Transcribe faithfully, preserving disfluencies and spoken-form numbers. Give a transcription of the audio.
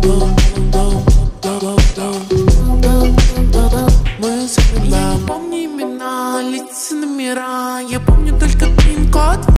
Мы запомни имена, лица, номера. Я помню только пин-код.